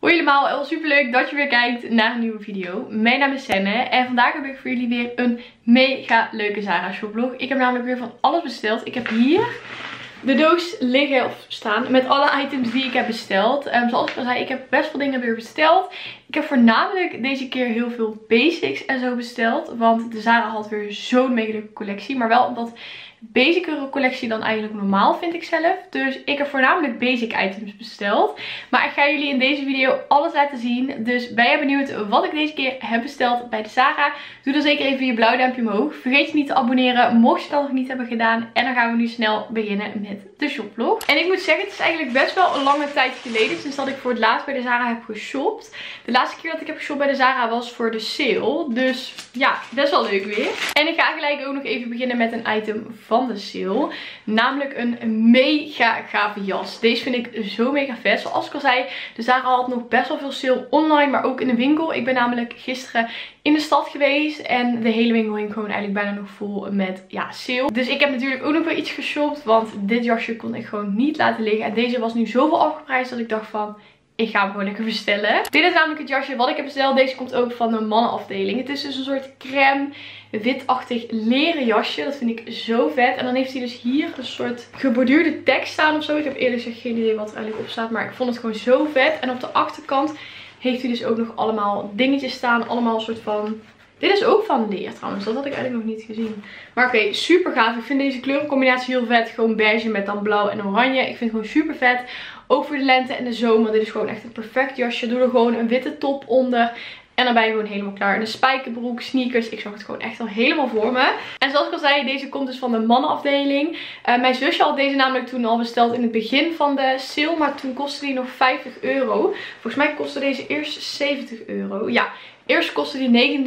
Hoi allemaal, heel super leuk dat je weer kijkt naar een nieuwe video. Mijn naam is Senne en vandaag heb ik voor jullie weer een mega leuke Zara shoplog. Ik heb namelijk weer van alles besteld. Ik heb hier de doos liggen of staan met alle items die ik heb besteld. Zoals ik al zei, ik heb best veel dingen weer besteld. Ik heb voornamelijk deze keer heel veel basics en zo besteld. Want de Zara had weer zo'n mega leuke collectie. Maar wel wat basicere collectie dan eigenlijk normaal, vind ik zelf. Dus ik heb voornamelijk basic items besteld. Maar ik ga jullie in deze video alles laten zien. Dus ben je benieuwd wat ik deze keer heb besteld bij de Zara? Doe dan zeker even je blauw duimpje omhoog. Vergeet je niet te abonneren mocht je dat nog niet hebben gedaan. En dan gaan we nu snel beginnen met de shoplog. En ik moet zeggen, het is eigenlijk best wel een lange tijd geleden sinds dat ik voor het laatst bij de Zara heb geshopt. De laatste keer dat ik heb geshopt bij de Zara was voor de sale. Dus ja, best wel leuk weer. En ik ga gelijk ook nog even beginnen met een item van de sale. Namelijk een mega gave jas. Deze vind ik zo mega vet. Zoals ik al zei, de Zara had nog best wel veel sale online, maar ook in de winkel. Ik ben namelijk gisteren in de stad geweest en de hele winkel hing gewoon eigenlijk bijna nog vol met sale. Dus ik heb natuurlijk ook nog wel iets geshopt, want dit jasje kon ik gewoon niet laten liggen. En deze was nu zoveel afgeprijsd dat ik dacht van, ik ga hem gewoon lekker bestellen. Dit is namelijk het jasje wat ik heb besteld. Deze komt ook van de mannenafdeling. Het is dus een soort crème witachtig leren jasje. Dat vind ik zo vet. En dan heeft hij dus hier een soort geborduurde tekst staan of zo. Ik heb eerlijk gezegd geen idee wat er eigenlijk op staat. Maar ik vond het gewoon zo vet. En op de achterkant heeft hij dus ook nog allemaal dingetjes staan. Allemaal een soort van... Dit is ook van leer trouwens. Dat had ik eigenlijk nog niet gezien. Maar oké, super gaaf. Ik vind deze kleurencombinatie heel vet. Gewoon beige met dan blauw en oranje. Ik vind het gewoon super vet. Ook voor de lente en de zomer. Dit is gewoon echt een perfect jasje. Doe er gewoon een witte top onder. En dan ben je gewoon helemaal klaar. En een spijkerbroek, sneakers. Ik zag het gewoon echt al helemaal voor me. En zoals ik al zei, deze komt dus van de mannenafdeling. Mijn zusje had deze namelijk toen al besteld in het begin van de sale. Maar toen kostte die nog €50. Volgens mij kostte deze eerst €70. Ja, eerst kostte die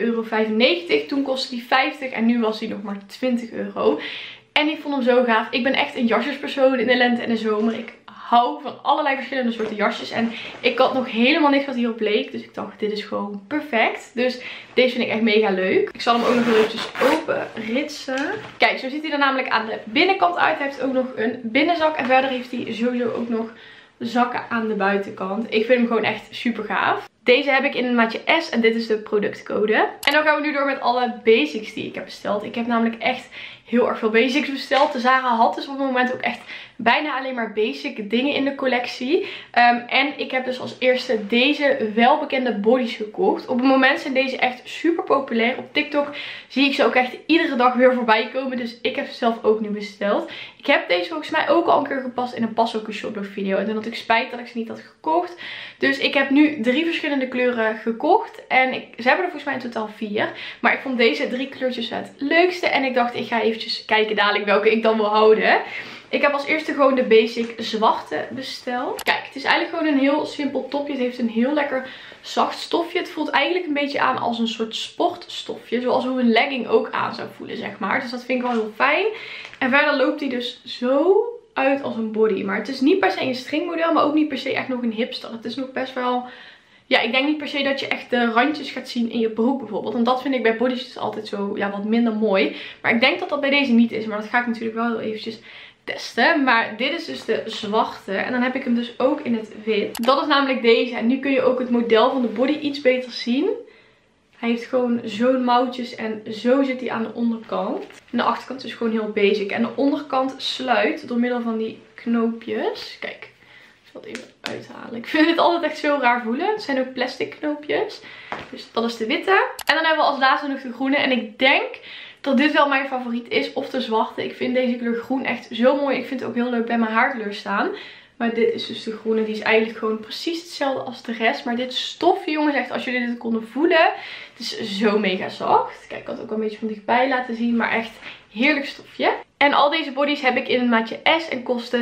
€69,95. Toen kostte die 50 en nu was die nog maar €20. En ik vond hem zo gaaf. Ik ben echt een jasjespersoon in de lente en de zomer. Ik hou van allerlei verschillende soorten jasjes. En ik had nog helemaal niks wat hierop leek. Dus ik dacht, dit is gewoon perfect. Dus deze vind ik echt mega leuk. Ik zal hem ook nog eventjes open ritsen. Kijk, zo ziet hij er namelijk aan de binnenkant uit. Hij heeft ook nog een binnenzak. En verder heeft hij sowieso ook nog zakken aan de buitenkant. Ik vind hem gewoon echt super gaaf. Deze heb ik in een maatje S en dit is de productcode. En dan gaan we nu door met alle basics die ik heb besteld. Ik heb namelijk echt heel erg veel basics besteld. De Zara had dus op het moment ook echt bijna alleen maar basic dingen in de collectie. En ik heb dus als eerste deze welbekende bodies gekocht. Op het moment zijn deze echt super populair. Op TikTok zie ik ze ook echt iedere dag weer voorbij komen. Dus ik heb ze zelf ook nu besteld. Ik heb deze volgens mij ook al een keer gepast in een Passoker shoplog video. En toen had ik spijt dat ik ze niet had gekocht. Dus ik heb nu 3 verschillende kleuren gekocht. En ze hebben er volgens mij in totaal 4. Maar ik vond deze 3 kleurtjes het leukste. En ik dacht, ik ga eventjes kijken dadelijk welke ik dan wil houden. Ik heb als eerste gewoon de basic zwarte besteld. Kijk, het is eigenlijk gewoon een heel simpel topje. Het heeft een heel lekker zacht stofje. Het voelt eigenlijk een beetje aan als een soort sportstofje. Zoals hoe een legging ook aan zou voelen, zeg maar. Dus dat vind ik wel heel fijn. En verder loopt hij dus zo uit als een body. Maar het is niet per se een stringmodel, maar ook niet per se echt nog een hipster. Het is nog best wel... Ja, ik denk niet per se dat je echt de randjes gaat zien in je broek bijvoorbeeld. En dat vind ik bij bodies dus altijd zo wat minder mooi. Maar ik denk dat dat bij deze niet is. Maar dat ga ik natuurlijk wel heel eventjes testen. Maar dit is dus de zwarte. En dan heb ik hem dus ook in het wit. Dat is namelijk deze. En nu kun je ook het model van de body iets beter zien. Hij heeft gewoon zo'n mouwtjes en zo zit hij aan de onderkant. En de achterkant is gewoon heel basic. En de onderkant sluit door middel van die knoopjes. Kijk. Ik zal het even uithalen. Ik vind het altijd echt zo raar voelen. Het zijn ook plastic knoopjes. Dus dat is de witte. En dan hebben we als laatste nog de groene. En ik denk dat dit wel mijn favoriet is. Of de zwarte. Ik vind deze kleur groen echt zo mooi. Ik vind het ook heel leuk bij mijn haarkleur staan. Maar dit is dus de groene. Die is eigenlijk gewoon precies hetzelfde als de rest. Maar dit stofje, jongens, echt als jullie dit konden voelen. Het is zo mega zacht. Kijk, ik had het ook al een beetje van dichtbij laten zien. Maar echt heerlijk stofje. En al deze bodies heb ik in een maatje S en kosten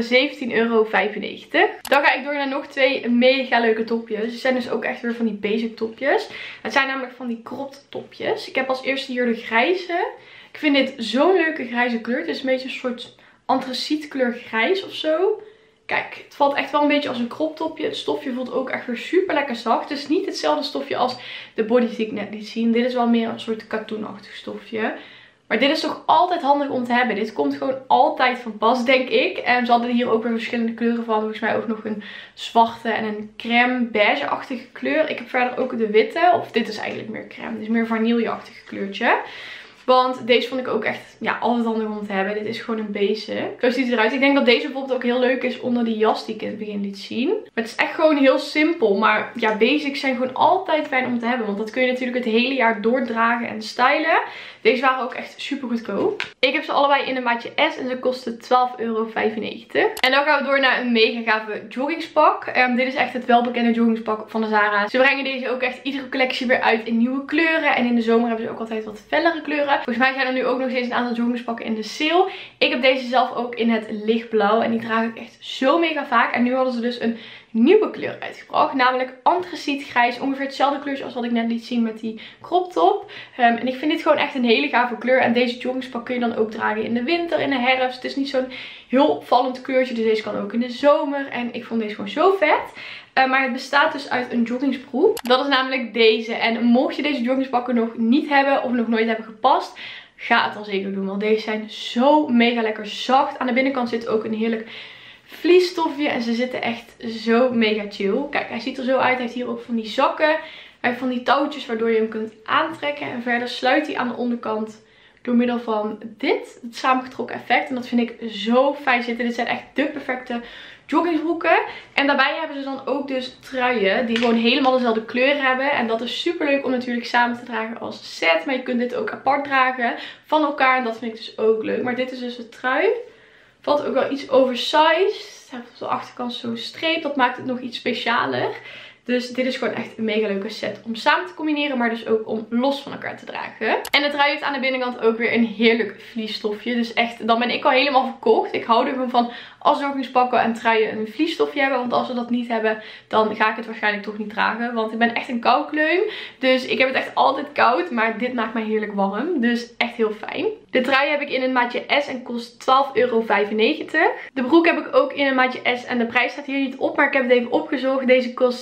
€17,95. Dan ga ik door naar nog 2 mega leuke topjes. Ze zijn dus ook echt weer van die basic topjes. Het zijn namelijk van die cropped topjes. Ik heb als eerste hier de grijze. Ik vind dit zo'n leuke grijze kleur. Het is een beetje een soort antracietkleur grijs of zo. Kijk, het valt echt wel een beetje als een crop topje. Het stofje voelt ook echt weer super lekker zacht. Het is niet hetzelfde stofje als de bodies die ik net liet zien. Dit is wel meer een soort katoenachtig stofje. Maar dit is toch altijd handig om te hebben. Dit komt gewoon altijd van pas, denk ik. En ze hadden hier ook weer verschillende kleuren van. Volgens mij ook nog een zwarte en een crème beige-achtige kleur. Ik heb verder ook de witte. Of dit is eigenlijk meer crème. Dit is meer vanille-achtige kleurtje. Want deze vond ik ook echt altijd handig om te hebben. Dit is gewoon een basic. Zo ziet het eruit. Ik denk dat deze bijvoorbeeld ook heel leuk is onder die jas die ik in het begin liet zien. Maar het is echt gewoon heel simpel. Maar ja, basics zijn gewoon altijd fijn om te hebben. Want dat kun je natuurlijk het hele jaar doordragen en stylen. Deze waren ook echt super goedkoop. Ik heb ze allebei in een maatje S en ze kosten €12,95. En dan gaan we door naar een mega gave joggingspak. Dit is echt het welbekende joggingspak van de Zara. Ze brengen deze ook echt iedere collectie weer uit in nieuwe kleuren. En in de zomer hebben ze ook altijd wat fellere kleuren. Volgens mij zijn er nu ook nog steeds een aantal joggingspakken in de sale. Ik heb deze zelf ook in het lichtblauw. En die draag ik echt zo mega vaak. En nu hadden ze dus een nieuwe kleur uitgebracht. Namelijk antraciet grijs. Ongeveer hetzelfde kleurtje als wat ik net liet zien met die crop top. En ik vind dit gewoon echt een hele gave kleur. En deze joggingspak kun je dan ook dragen in de winter, in de herfst. Het is niet zo'n heel opvallend kleurtje. Dus deze kan ook in de zomer. En ik vond deze gewoon zo vet. Maar het bestaat dus uit een joggingsbroek. Dat is namelijk deze. En mocht je deze joggingspakken nog niet hebben of nog nooit hebben gepast, ga het dan zeker doen. Want deze zijn zo mega lekker zacht. Aan de binnenkant zit ook een heerlijk vliesstofje. En ze zitten echt zo mega chill. Kijk, hij ziet er zo uit. Hij heeft hier ook van die zakken. Hij heeft van die touwtjes waardoor je hem kunt aantrekken. En verder sluit hij aan de onderkant door middel van dit. Het samengetrokken effect. En dat vind ik zo fijn zitten. Dit zijn echt de perfecte joggingsbroeken. En daarbij hebben ze dan ook dus truien die gewoon helemaal dezelfde kleur hebben. En dat is super leuk om natuurlijk samen te dragen als set. Maar je kunt dit ook apart dragen van elkaar. En dat vind ik dus ook leuk. Maar dit is dus de trui. Valt ook wel iets oversized. Hij heeft op de achterkant zo'n streep. Dat maakt het nog iets specialer. Dus dit is gewoon echt een mega leuke set om samen te combineren. Maar dus ook om los van elkaar te dragen. En de trui heeft aan de binnenkant ook weer een heerlijk vliesstofje. Dus echt, dan ben ik al helemaal verkocht. Ik hou er gewoon van als joggingspakken en truien een vliesstofje hebben. Want als we dat niet hebben, dan ga ik het waarschijnlijk toch niet dragen. Want ik ben echt een koukleum. Dus ik heb het echt altijd koud. Maar dit maakt mij heerlijk warm. Dus echt heel fijn. De trui heb ik in een maatje S en kost €12,95. De broek heb ik ook in een maatje S. En de prijs staat hier niet op. Maar ik heb het even opgezocht. Deze kost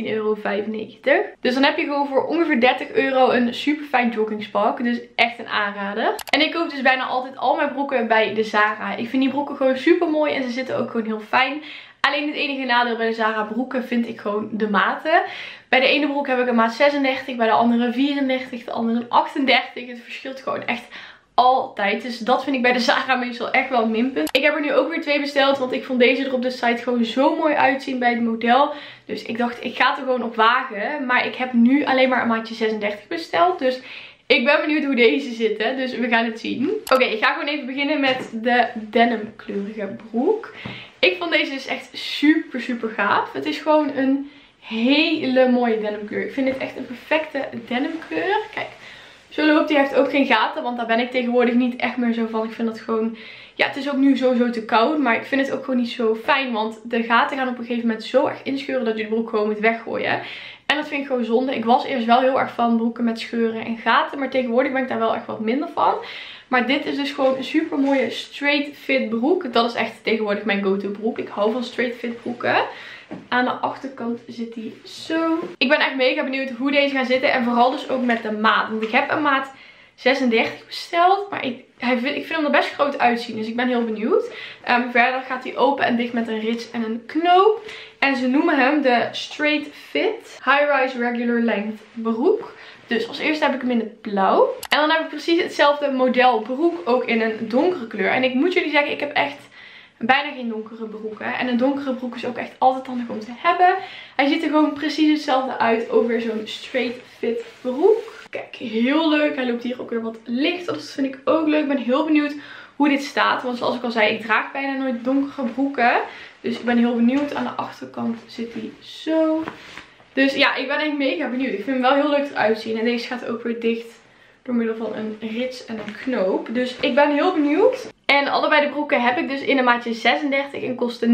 €17,95. Dus dan heb je gewoon voor ongeveer €30 een super fijn joggingspak. Dus echt een aanrader. En ik koop dus bijna altijd al mijn broeken bij de Zara. Ik vind die broeken gewoon super mooi. En ze zitten ook gewoon heel fijn. Alleen het enige nadeel bij de Zara broeken vind ik gewoon de maten. Bij de ene broek heb ik een maat 36. Bij de andere 34. De andere 38. Het verschilt gewoon echt altijd. Dus dat vind ik bij de Zara meestal echt wel een minpunt. Ik heb er nu ook weer 2 besteld. Want ik vond deze er op de site gewoon zo mooi uitzien bij het model. Dus ik dacht, ik ga het er gewoon op wagen. Maar ik heb nu alleen maar een maatje 36 besteld. Dus ik ben benieuwd hoe deze zitten. Dus we gaan het zien. Oké, ik ga gewoon even beginnen met de denim kleurige broek. Ik vond deze dus echt super super gaaf. Het is gewoon een hele mooie denim kleur. Ik vind dit echt een perfecte denim kleur. Kijk. Zo loopt hij. Heeft ook geen gaten, want daar ben ik tegenwoordig niet echt meer zo van. Ik vind dat gewoon, ja, het is ook nu sowieso te koud, maar ik vind het ook gewoon niet zo fijn. Want de gaten gaan op een gegeven moment zo erg inscheuren dat je de broek gewoon moet weggooien. En dat vind ik gewoon zonde. Ik was eerst wel heel erg van broeken met scheuren en gaten, maar tegenwoordig ben ik daar wel echt wat minder van. Maar dit is dus gewoon een super mooie straight fit broek. Dat is echt tegenwoordig mijn go-to broek. Ik hou van straight fit broeken. Aan de achterkant zit die zo. Ik ben echt mega benieuwd hoe deze gaan zitten. En vooral dus ook met de maat. Want ik heb een maat 36 besteld. Maar ik vind hem er best groot uitzien. Dus ik ben heel benieuwd. Verder gaat hij open en dicht met een rits en een knoop. En ze noemen hem de Straight Fit High-Rise Regular Length broek. Dus als eerste heb ik hem in het blauw. En dan heb ik precies hetzelfde model broek. Ook in een donkere kleur. En ik moet jullie zeggen, ik heb echt bijna geen donkere broeken. En een donkere broek is ook echt altijd handig om te hebben. Hij ziet er gewoon precies hetzelfde uit. Ook weer zo'n straight fit broek. Kijk, heel leuk. Hij loopt hier ook weer wat lichter. Dus dat vind ik ook leuk. Ik ben heel benieuwd hoe dit staat. Want zoals ik al zei, ik draag bijna nooit donkere broeken. Dus ik ben heel benieuwd. Aan de achterkant zit hij zo. Dus ja, ik ben echt mega benieuwd. Ik vind hem wel heel leuk eruit zien. En deze gaat ook weer dicht door middel van een rits en een knoop. Dus ik ben heel benieuwd. En allebei de broeken heb ik dus in een maatje 36 en kosten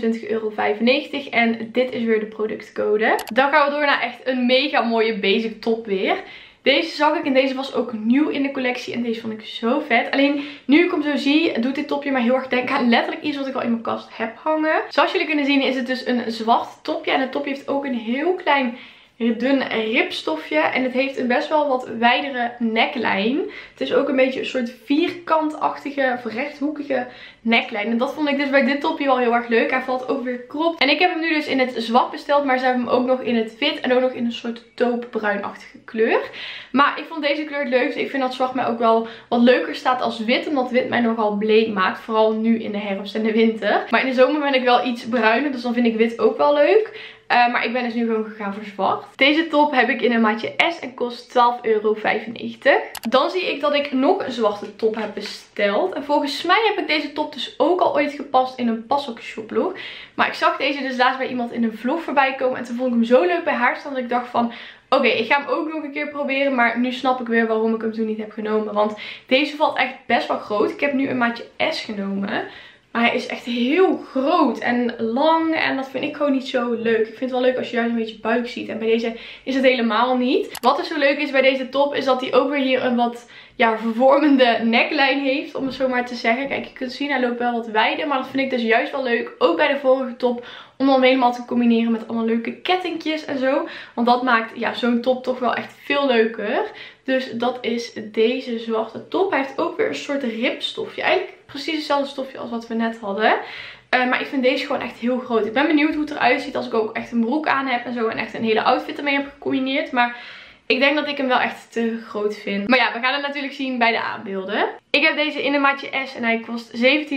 €29,95. En dit is weer de productcode. Dan gaan we door naar echt een mega mooie basic top weer. Deze zag ik en deze was ook nieuw in de collectie. En deze vond ik zo vet. Alleen nu ik hem zo zie, doet dit topje mij heel erg denken aan letterlijk iets wat ik al in mijn kast heb hangen. Zoals jullie kunnen zien is het dus een zwart topje. En het topje heeft ook een heel klein dun ripstofje. En het heeft een best wel wat wijdere neckline. Het is ook een beetje een soort vierkantachtige of rechthoekige neckline. En dat vond ik dus bij dit topje wel heel erg leuk. Hij valt ook weer krop. En ik heb hem nu dus in het zwart besteld. Maar ze hebben hem ook nog in het wit. En ook nog in een soort taupebruinachtige kleur. Maar ik vond deze kleur het leukste. Ik vind dat zwart mij ook wel wat leuker staat als wit. Omdat wit mij nogal bleek maakt. Vooral nu in de herfst en de winter. Maar in de zomer ben ik wel iets bruiner. Dus dan vind ik wit ook wel leuk. Maar ik ben dus nu gewoon gegaan voor zwart. Deze top heb ik in een maatje S en kost €12,95. Dan zie ik dat ik nog een zwarte top heb besteld. En volgens mij heb ik deze top dus ook al ooit gepast in een Pas Ook shoplog. Maar ik zag deze dus laatst bij iemand in een vlog voorbij komen. En toen vond ik hem zo leuk bij haar staan dat ik dacht van... Oké, ik ga hem ook nog een keer proberen. Maar nu snap ik weer waarom ik hem toen niet heb genomen. Want deze valt echt best wel groot. Ik heb nu een maatje S genomen. Maar hij is echt heel groot en lang en dat vind ik gewoon niet zo leuk. Ik vind het wel leuk als je juist een beetje buik ziet. En bij deze is het helemaal niet. Wat er zo leuk is bij deze top is dat hij ook weer hier een wat vervormende neckline heeft. Om het zo maar te zeggen. Kijk, je kunt zien hij loopt wel wat wijder. Maar dat vind ik dus juist wel leuk. Ook bij de vorige top. Om dan helemaal te combineren met allemaal leuke kettingjes en zo. Want dat maakt zo'n top toch wel echt veel leuker. Dus dat is deze zwarte top. Hij heeft ook weer een soort ripstofje. Eigenlijk precies hetzelfde stofje als wat we net hadden. Maar ik vind deze gewoon echt heel groot. Ik ben benieuwd hoe het eruit ziet als ik ook echt een broek aan heb en zo. En echt een hele outfit ermee heb gecombineerd. Maar ik denk dat ik hem wel echt te groot vind. Maar ja, we gaan het natuurlijk zien bij de aanbeelden. Ik heb deze in een maatje S en hij kost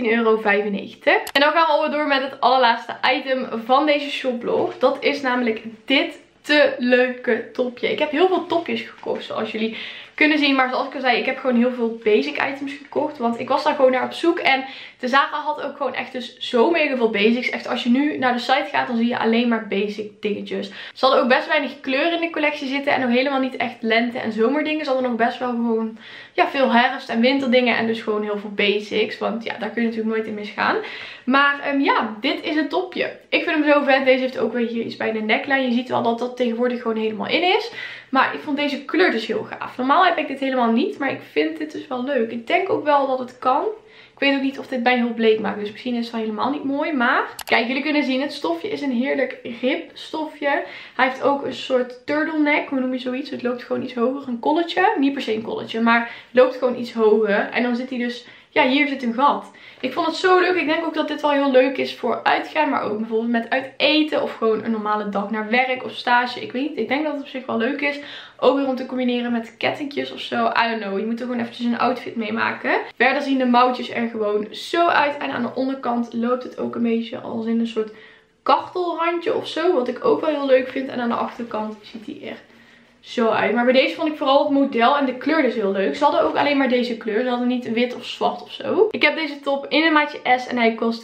€17,95. En dan gaan we alweer door met het allerlaatste item van deze shoplog. Dat is namelijk dit te leuke topje. Ik heb heel veel topjes gekocht zoals jullie kunnen zien. Maar zoals ik al zei, ik heb gewoon heel veel basic items gekocht. Want ik was daar gewoon naar op zoek. En de Zara had ook gewoon echt dus zo mega veel basics. Echt als je nu naar de site gaat, dan zie je alleen maar basic dingetjes. Ze hadden ook best weinig kleur in de collectie zitten. En ook helemaal niet echt lente en zomerdingen. Ze hadden nog best wel gewoon veel herfst- en winterdingen. En dus gewoon heel veel basics. Want ja, daar kun je natuurlijk nooit in misgaan. Maar dit is een topje. Ik vind hem zo vet. Deze heeft ook weer hier iets bij de neckline. Je ziet wel dat dat tegenwoordig gewoon helemaal in is. Maar ik vond deze kleur dus heel gaaf. Normaal heb ik dit helemaal niet. Maar ik vind dit dus wel leuk. Ik denk ook wel dat het kan. Ik weet ook niet of dit mij heel bleek maakt. Dus misschien is het wel helemaal niet mooi. Maar kijk, jullie kunnen zien. Het stofje is een heerlijk ripstofje. Hij heeft ook een soort turtleneck. Hoe noem je zoiets? Het loopt gewoon iets hoger. Een kolletje. Niet per se een kolletje. Maar het loopt gewoon iets hoger. En dan zit hij dus... Ja, hier zit een gat. Ik vond het zo leuk. Ik denk ook dat dit wel heel leuk is voor uitgaan. Maar ook bijvoorbeeld met uit eten. Of gewoon een normale dag naar werk of stage. Ik weet niet. Ik denk dat het op zich wel leuk is. Ook weer om te combineren met kettingjes of zo. I don't know. Je moet er gewoon eventjes een outfit mee maken. Verder zien de mouwtjes er gewoon zo uit. En aan de onderkant loopt het ook een beetje als in een soort kachtelrandje of zo. Wat ik ook wel heel leuk vind. En aan de achterkant ziet hij er zo uit. Maar bij deze vond ik vooral het model en de kleur dus heel leuk. Ze hadden ook alleen maar deze kleur. Ze hadden niet wit of zwart of zo. Ik heb deze top in een maatje S en hij kost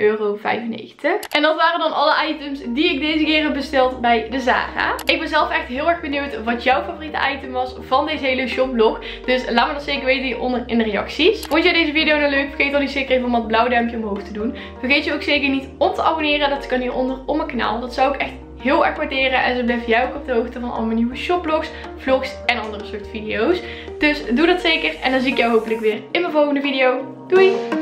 €15,95. En dat waren dan alle items die ik deze keer heb besteld bij de Zara. Ik ben zelf echt heel erg benieuwd wat jouw favoriete item was van deze hele shoplog. Dus laat me dat zeker weten hieronder in de reacties. Vond jij deze video nou leuk? Vergeet dan niet zeker even om dat blauw duimpje omhoog te doen. Vergeet je ook zeker niet om te abonneren. Dat kan hieronder op mijn kanaal. Dat zou ik echt heel erg waarderen. En zo blijf jij ook op de hoogte van al mijn nieuwe shoplogs, vlogs en andere soort video's. Dus doe dat zeker. En dan zie ik jou hopelijk weer in mijn volgende video. Doei!